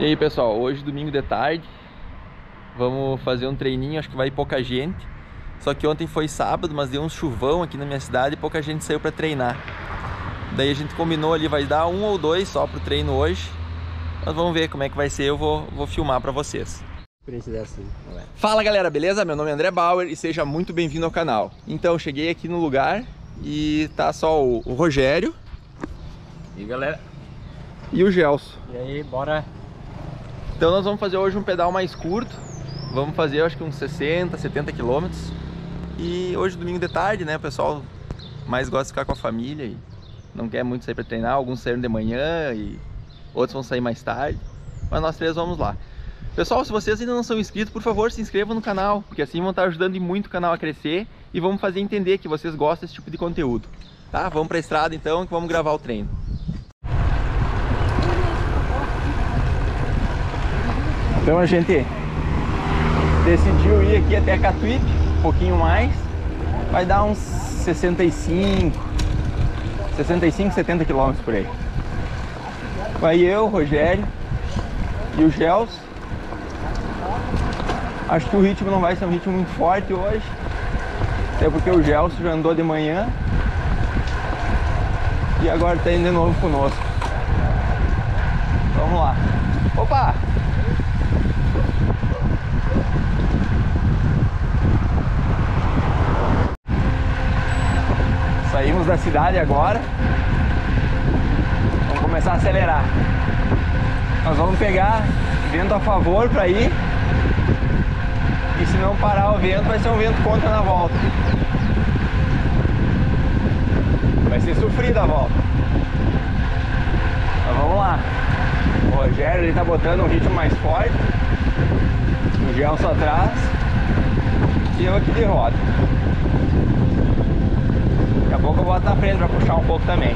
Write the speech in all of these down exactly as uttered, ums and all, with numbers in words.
E aí pessoal, hoje domingo de tarde vamos fazer um treininho, acho que vai pouca gente. Só que ontem foi sábado, mas deu um chuvão aqui na minha cidade e pouca gente saiu para treinar. Daí a gente combinou ali, vai dar um ou dois só pro treino hoje. Mas vamos ver como é que vai ser, eu vou, vou filmar para vocês. Fala galera, beleza? Meu nome é André Bauer e seja muito bem-vindo ao canal. Então, cheguei aqui no lugar e tá só o, o Rogério. E galera? E o Gelson. E aí, bora? Então nós vamos fazer hoje um pedal mais curto. Vamos fazer acho que uns sessenta, setenta quilômetros. E hoje domingo de tarde, né? O pessoal mais gosta de ficar com a família e não quer muito sair para treinar. Alguns saíram de manhã e outros vão sair mais tarde. Mas nós três vamos lá. Pessoal, se vocês ainda não são inscritos, por favor se inscrevam no canal, porque assim vão estar ajudando muito o canal a crescer e vamos fazer entender que vocês gostam desse tipo de conteúdo. Tá? Vamos para a estrada então que vamos gravar o treino. Então a gente decidiu ir aqui até Catuípe, um pouquinho mais. Vai dar uns sessenta e cinco, setenta quilômetros por aí. Vai eu, o Rogério e o Gelson. Acho que o ritmo não vai ser um ritmo muito forte hoje, até porque o Gelson já andou de manhã e agora está indo de novo conosco. Vamos lá. Opa! Saímos da cidade agora. Vamos começar a acelerar. Nós vamos pegar vento a favor para ir. E se não parar o vento, vai ser um vento contra na volta. Vai ser sofrida a volta. Mas vamos lá. O Rogério ele tá botando um ritmo mais forte. O Gelson atrás. E eu aqui de roda. Daqui a pouco eu boto na frente para puxar um pouco também.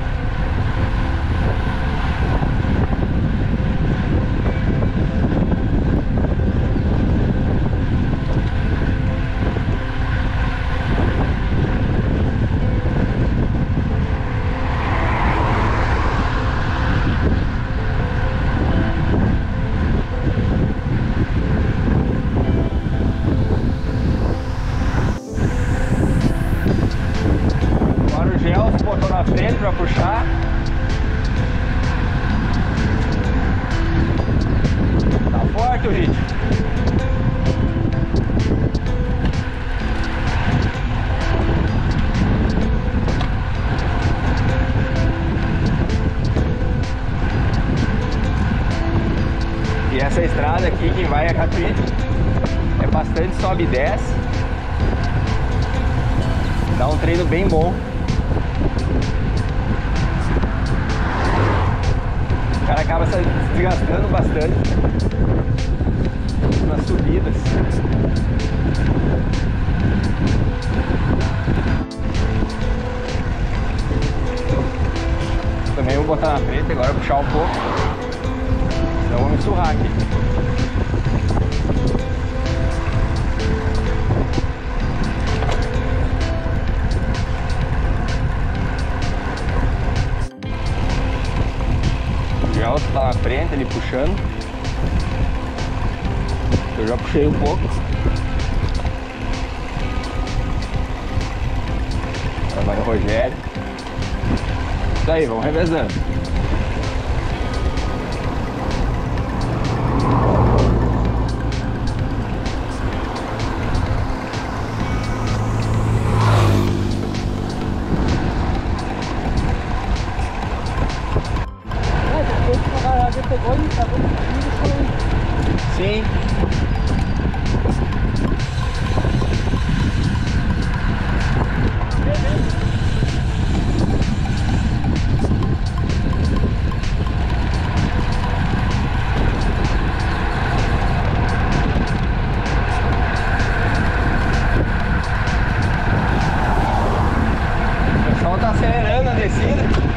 Para puxar. Tá forte o ritmo. E essa estrada aqui que vai a Catuípe é bastante sobe e desce. Dá um treino bem bom. O cara acaba se desgastando bastante nas subidas. Também vou botar na frente agora, puxar um pouco. Então vamos surrar aqui. O Gelson tá na frente, ele puxando. Eu já puxei um pouco. Agora vai o Rogério. Isso aí, vamos revezando. Sim. O pessoal tá acelerando a descida.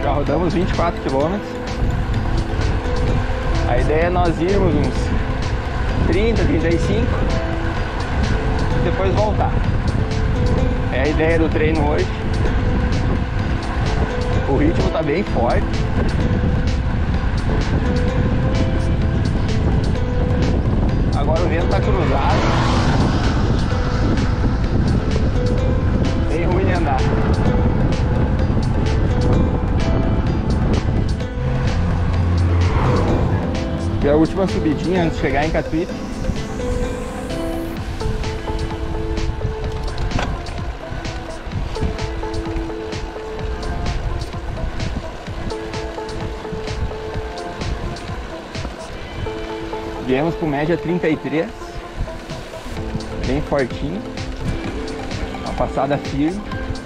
Já rodamos vinte e quatro quilômetros. A ideia é nós irmos uns trinta, trinta e cinco e depois voltar. É a ideia do treino hoje. O ritmo tá bem forte. Agora o vento tá cruzado. Bem ruim de andar. E a última subidinha antes de chegar em Catuípe. Viemos com média trinta e três, bem fortinho, uma passada firme.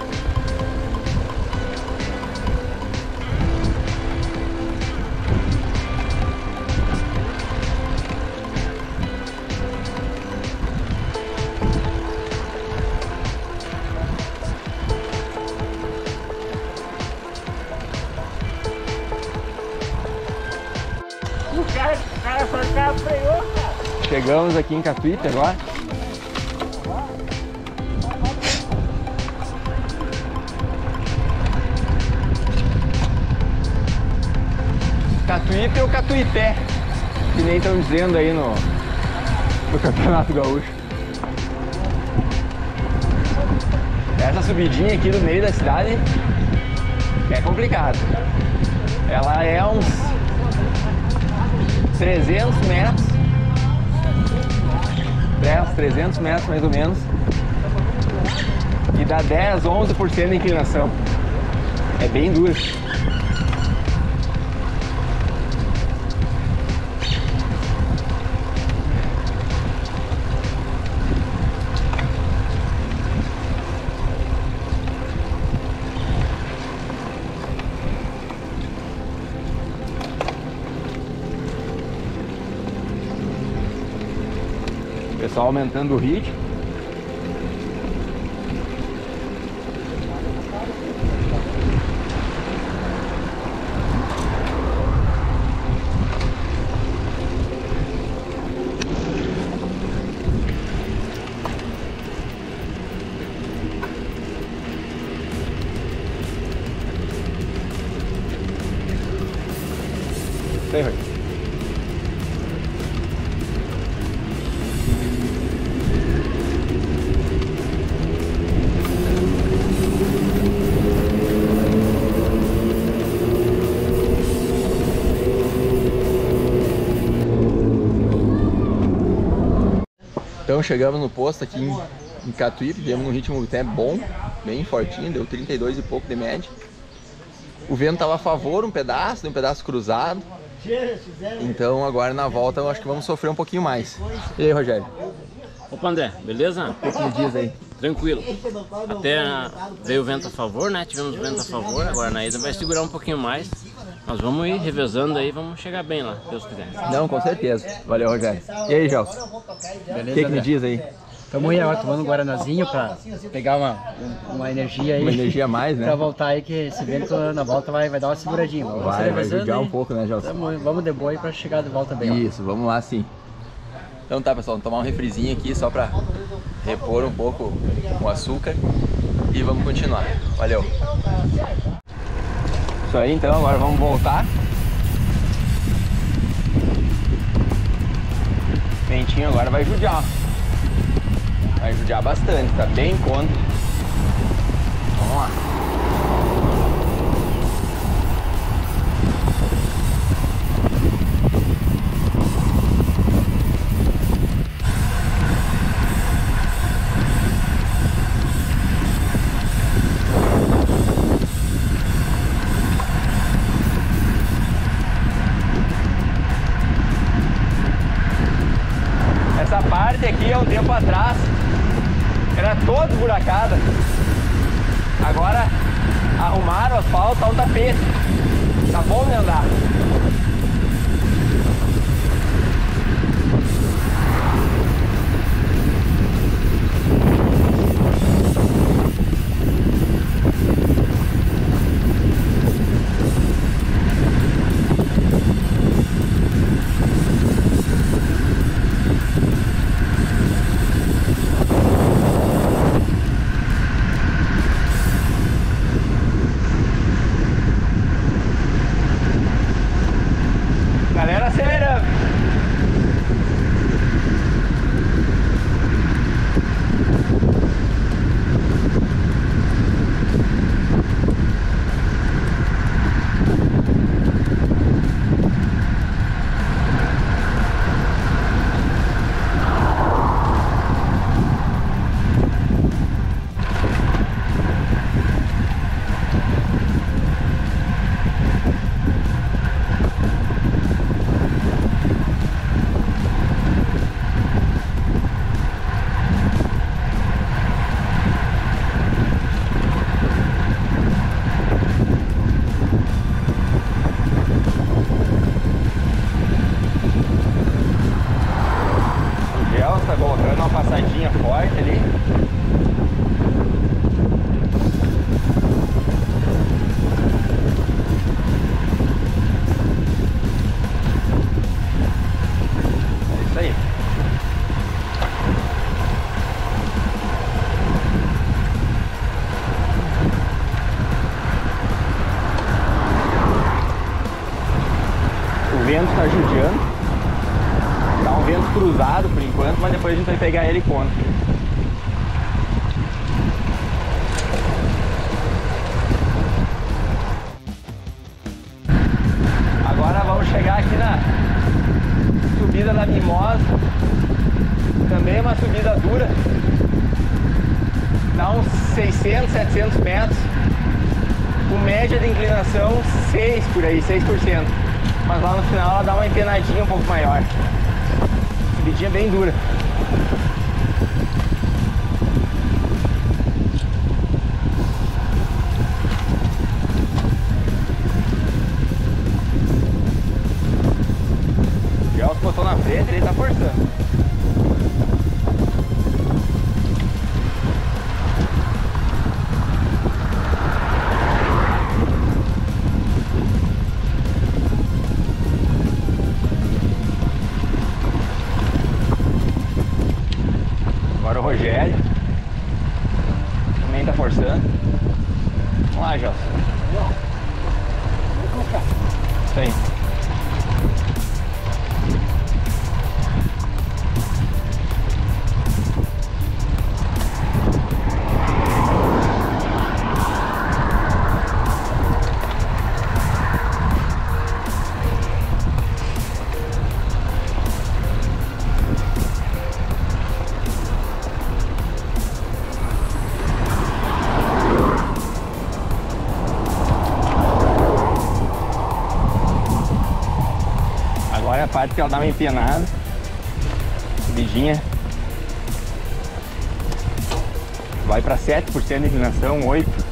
O cara, o cara só cá freou, cara. Chegamos aqui em Catuípe agora. Catuípe ou Catuipé, que nem estão dizendo aí no, no Campeonato Gaúcho. Essa subidinha aqui no meio da cidade é complicada. Ela é uns trezentos metros, é, uns trezentos metros mais ou menos, e dá dez, onze por cento de inclinação. É bem duro. O pessoal aumentando o ritmo. Sei, Rui. Então chegamos no posto aqui em, em Catuípe, viemos num ritmo até bom, bem fortinho, deu trinta e dois e pouco de média. O vento estava a favor um pedaço, um pedaço cruzado. Então agora na volta eu acho que vamos sofrer um pouquinho mais. E aí, Rogério? Opa, André, beleza? O que me diz aí? Tranquilo. Até veio o vento a favor, né? Tivemos vento a favor, agora na ida vai segurar um pouquinho mais. Nós vamos ir revezando aí, vamos chegar bem lá, se Deus quiser. Não, com certeza. Valeu, Rogério. E aí, Gelson? Beleza, O que, que me diz aí? Estamos aí agora tomando um guaranazinho pra pegar uma, uma energia aí. Uma energia a mais, né? Pra voltar aí, que esse vento na volta vai, vai dar uma seguradinha. Vamos Vai, vai revezando judiar aí. um pouco, né, Gelson? Tamo, vamos de boa aí pra chegar de volta bem. Isso, vamos lá sim. Então tá, pessoal, vamos tomar um refrizinho aqui só pra repor um pouco o açúcar e vamos continuar. Valeu! Isso aí, então, agora vamos voltar. Ventinho agora vai judiar. Vai judiar bastante, tá bem em conta. Vamos lá. Essa parte aqui, há um tempo atrás, era toda esburacada. Agora arrumaram o asfalto, tá um tapete. Tá bom de andar. vento tá judiando. Tá um vento cruzado por enquanto, mas depois a gente vai pegar ele contra. Agora vamos chegar aqui na subida da Mimosa. Também é uma subida dura. Dá uns seiscentos, setecentos metros. Com média de inclinação seis por aí, seis por cento. Mas lá no final ela dá uma empenadinha um pouco maior. Subidinha bem dura. O Gelson botou na frente, ele tá forçando. Agora o Rogério também tá forçando. Vamos lá, Gelson. Isso aí. Agora é a parte que ela dá uma empenada, subidinha, vai para sete por cento de inclinação, oito por cento.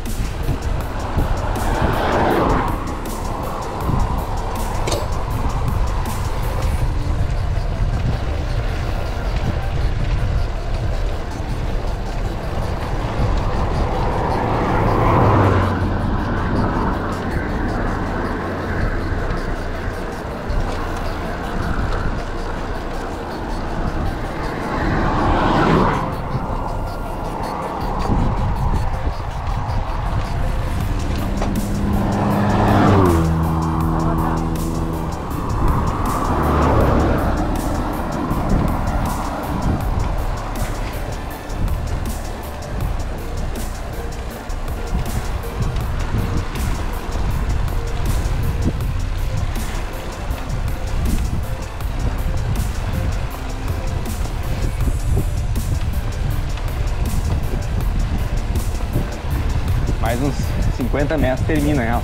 Mais uns cinquenta metros termina ela.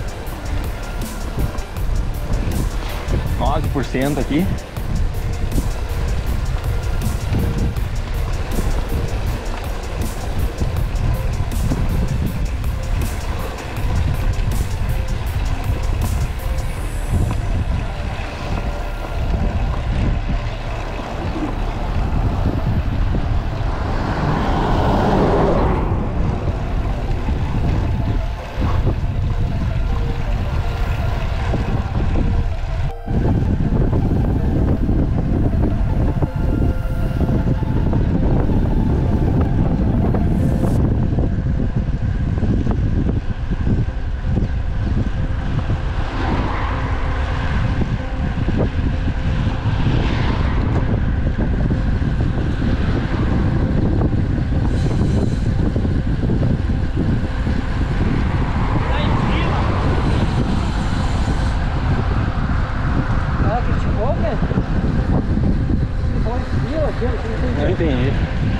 nove por cento aqui. Não entendi.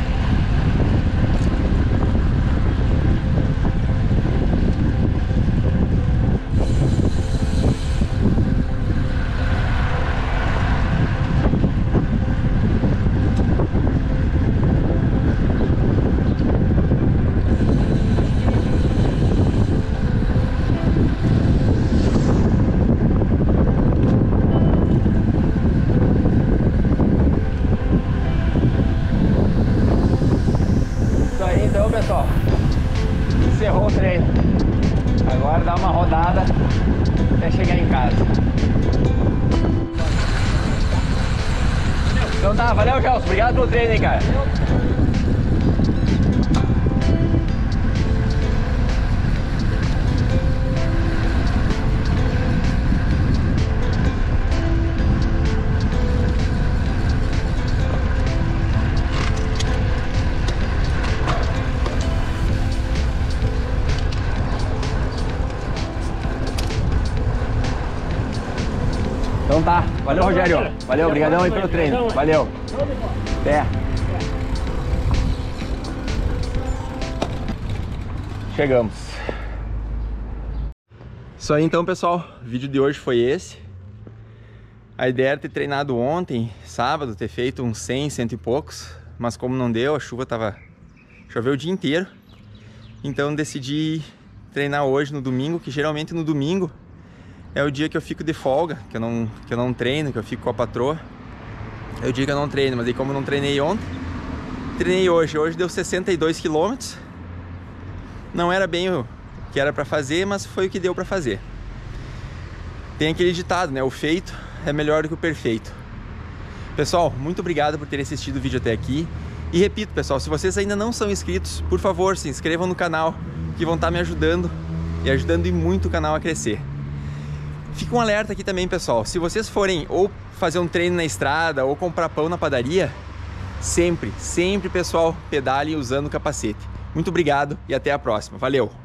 Então, pessoal, encerrou o treino. Agora dá uma rodada até chegar em casa. Então tá, valeu, Gelson. Obrigado pelo treino, hein, cara. Então tá, valeu Rogério, valeu, obrigadão aí pelo treino, valeu, até. Chegamos. Isso aí então, pessoal, o vídeo de hoje foi esse. A ideia era ter treinado ontem, sábado, ter feito uns cem, cento e poucos, mas como não deu, a chuva tava... choveu o dia inteiro, então decidi treinar hoje no domingo, que geralmente no domingo é o dia que eu fico de folga, que eu não, que eu não treino, que eu fico com a patroa. É o dia que eu não treino, mas aí como eu não treinei ontem, treinei hoje. Hoje deu sessenta e dois quilômetros. Não era bem o que era pra fazer, mas foi o que deu pra fazer. Tem aquele ditado, né? O feito é melhor do que o perfeito. Pessoal, muito obrigado por terem assistido o vídeo até aqui. E repito, pessoal, se vocês ainda não são inscritos, por favor, se inscrevam no canal, que vão estar me ajudando e ajudando e muito o canal a crescer. Fica um alerta aqui também, pessoal, se vocês forem ou fazer um treino na estrada ou comprar pão na padaria, sempre, sempre, pessoal, pedalem usando o capacete. Muito obrigado e até a próxima. Valeu!